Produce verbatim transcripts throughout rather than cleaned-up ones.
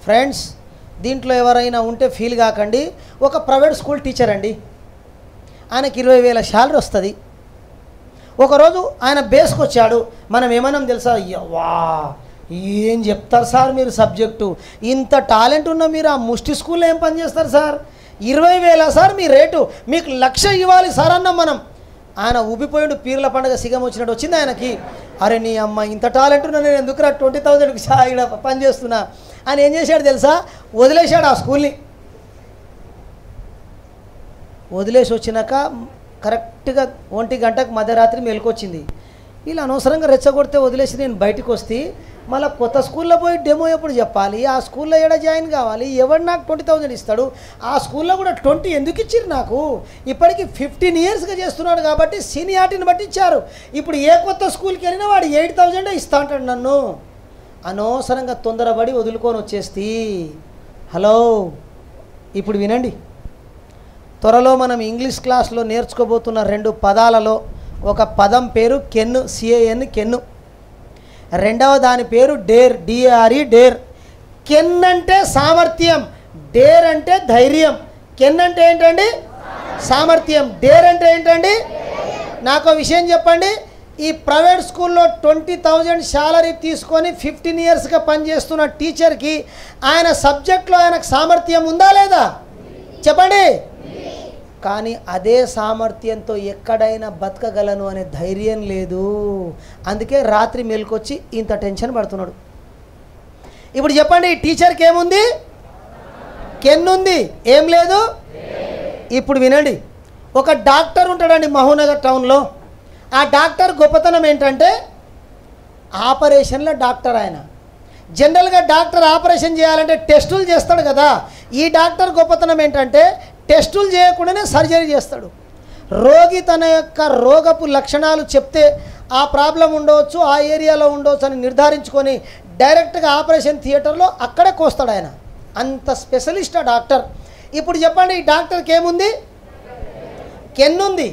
Friends, దీంట్లో ఎవరైనా ఉంటే ఫీల్ కాకండి. ఒక ప్రైవేట్ స్కూల్ టీచర్ అండి, ఆయనకి ఇరవై వేల శాలరీ వస్తుంది. ఒకరోజు ఆయన బేస్కి వచ్చాడు. మనం ఏమన్నాం తెలుసా? వా ఏం చెప్తారు సార్ మీరు సబ్జెక్టు, ఇంత టాలెంట్ ఉన్న మీరు ఆ ముష్టి స్కూల్లో ఏం పని చేస్తారు సార్, ఇరవై వేల సార్ మీ రేటు, మీకు లక్ష ఇవ్వాలి సార్ అన్నాం మనం. ఆయన ఊపిపోయిండు. పీర్ల పండుగ సిగం వచ్చినట్టు వచ్చింది ఆయనకి. అరే నీ అమ్మ, ఇంత టాలెంట్ ఉన్నా నేను ఎందుకురా ట్వంటీ థౌజండ్కి ఇక్కడ పని చేస్తున్నా అని ఏం చేశాడు తెలుసా? వదిలేశాడు ఆ స్కూల్ని. వదిలేసి వచ్చినాక కరెక్ట్గా ఒంటి గంటకు మధ్యరాత్రి మెలకొచ్చింది. వీళ్ళు అనవసరంగా రెచ్చగొడితే వదిలేసి నేను బయటకు వస్తే మళ్ళీ కొత్త స్కూల్లో పోయి డెమో ఎప్పుడు చెప్పాలి, ఆ స్కూల్లో ఎక్కడ జాయిన్ కావాలి, ఎవడు నాకు ట్వంటీ థౌజండ్ ఇస్తాడు, ఆ స్కూల్లో కూడా ట్వంటీ ఎందుకు ఇచ్చారు నాకు, ఇప్పటికి ఫిఫ్టీన్ ఇయర్స్గా చేస్తున్నాడు కాబట్టి సీనియారిటీని బట్టి ఇచ్చారు. ఇప్పుడు ఏ కొత్త స్కూల్కి వెళ్ళినా వాడు ఎయిట్ థౌజండే ఇస్తా అంటాడు నన్ను. అనవసరంగా తొందరపడి వదులుకొని వచ్చేస్తే. హలో, ఇప్పుడు వినండి. త్వరలో మనం ఇంగ్లీష్ క్లాస్లో నేర్చుకోబోతున్న రెండు పదాలలో ఒక పదం పేరు కెన్ను, సిఏఎన్ కెన్ను. రెండవ దాని పేరు డేర్, డిఆర్ఈ డేర్. కెన్ అంటే సామర్థ్యం, డేర్ అంటే ధైర్యం. కెన్ అంటే ఏంటండి? సామర్థ్యం. డేర్ అంటే ఏంటండి? నాకు విషయం చెప్పండి. ఈ ప్రైవేట్ స్కూల్లో ట్వంటీ థౌజండ్ శాలరీ తీసుకొని ఫిఫ్టీన్ ఇయర్స్గా పనిచేస్తున్న టీచర్కి ఆయన సబ్జెక్ట్లో ఆయనకు సామర్థ్యం ఉందా లేదా చెప్పండి. కానీ అదే సామర్థ్యంతో ఎక్కడైనా బతకగలను అనే ధైర్యం లేదు. అందుకే రాత్రి మేలుకొచ్చి ఇంత టెన్షన్ పడుతున్నాడు. ఇప్పుడు చెప్పండి, ఈ టీచర్కి ఏముంది? కెన్ ఉంది, ఏం లేదు. ఇప్పుడు వినండి, ఒక డాక్టర్ ఉంటాడండి మహబూబ్నగర్ టౌన్లో. ఆ డాక్టర్ గొప్పతనం ఏంటంటే ఆపరేషన్ల డాక్టర్. ఆయన జనరల్గా డాక్టర్ ఆపరేషన్ చేయాలంటే టెస్టులు చేస్తాడు కదా. ఈ డాక్టర్ గొప్పతనం ఏంటంటే టెస్టులు చేయకుండానే సర్జరీ చేస్తాడు. రోగి తన యొక్క రోగపు లక్షణాలు చెప్తే ఆ ప్రాబ్లం ఉండవచ్చు, ఆ ఏరియాలో ఉండవచ్చు అని నిర్ధారించుకొని డైరెక్ట్గా ఆపరేషన్ థియేటర్లో అక్కడే కోస్తాడు ఆయన. అంత స్పెషలిస్ట్ ఆ డాక్టర్. ఇప్పుడు చెప్పండి, ఈ డాక్టర్కి ఏముంది? కెన్ ఉంది.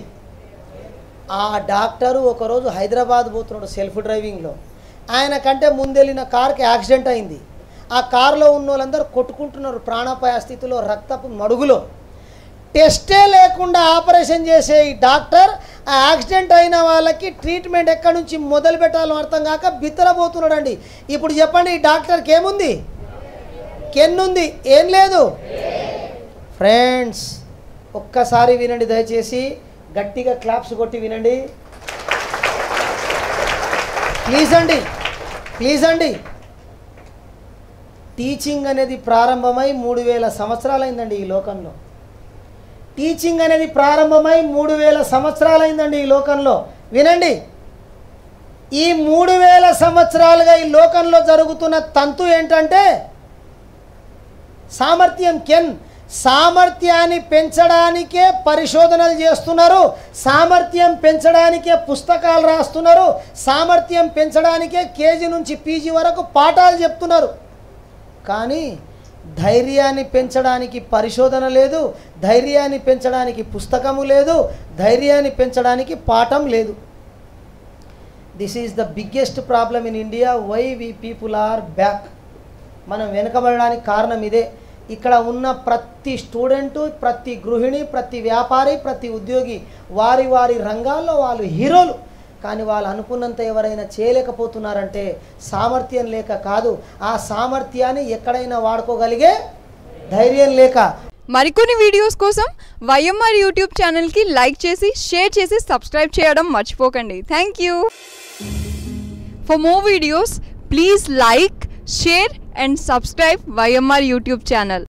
ఆ డాక్టరు ఒకరోజు హైదరాబాద్ పోతున్నాడు సెల్ఫ్ డ్రైవింగ్లో. ఆయన కంటే ముందెళ్ళిన కార్కి యాక్సిడెంట్ అయింది. ఆ కారులో ఉన్న వాళ్ళందరూ కొట్టుకుంటున్నారు ప్రాణాపాయ స్థితిలో, రక్తపు మడుగులో. టెస్టే లేకుండా ఆపరేషన్ చేసే ఈ డాక్టర్ ఆ యాక్సిడెంట్ అయిన వాళ్ళకి ట్రీట్మెంట్ ఎక్కడి నుంచి మొదలు పెట్టాలో అర్థం కాక బిత్తరబోతున్నాడండి. ఇప్పుడు చెప్పండి, ఈ డాక్టర్కి ఏముంది? కెన్ ఉంది, ఏం లేదు. ఫ్రెండ్స్, ఒక్కసారి వినండి దయచేసి, గట్టిగా క్లాప్స్ కొట్టి వినండి ప్లీజ్ అండి, ప్లీజ్ అండి. టీచింగ్ అనేది ప్రారంభమై మూడు వేల సంవత్సరాలైందండి ఈ లోకంలో. టీచింగ్ అనేది ప్రారంభమై మూడు వేల సంవత్సరాలైందండి ఈ లోకంలో. వినండి, ఈ మూడు వేల సంవత్సరాలుగా ఈ లోకంలో జరుగుతున్న తంతు ఏంటంటే సామర్థ్యం, కెన్. సామర్థ్యాన్ని పెంచడానికే పరిశోధనలు చేస్తున్నారు, సామర్థ్యం పెంచడానికే పుస్తకాలు రాస్తున్నారు, సామర్థ్యం పెంచడానికే కేజీ నుంచి పీజీ వరకు పాఠాలు చెప్తున్నారు. కానీ ధైర్యాన్ని పెంచడానికి పరిశోధన లేదు, ధైర్యాన్ని పెంచడానికి పుస్తకము లేదు, ధైర్యాన్ని పెంచడానికి పాఠం లేదు. This is the biggest problem in India. Why we people are back. మనం వెనుకబడడానికి కారణం ఇదే. ఇక్కడ ఉన్న ప్రతి స్టూడెంటు, ప్రతి గృహిణి, ప్రతి వ్యాపారి, ప్రతి ఉద్యోగి వారి వారి రంగాల్లో వాళ్ళు హీరోలు. కానీ వాళ్ళు అనుకున్నంత ఎవరైనా చేయలేకపోతున్నారంటే సామర్థ్యం లేక కాదు, ఆ సామర్థ్యాన్ని ఎక్కడైనా వాడుకోగలిగే ధైర్యం లేక. మరికొన్ని వీడియోస్ కోసం వైఎంఆర్ యూట్యూబ్ ఛానల్కి లైక్ చేసి, షేర్ చేసి, సబ్స్క్రైబ్ చేయడం మర్చిపోకండి. Thank you. For more videos please like, share and subscribe Y M R YouTube channel.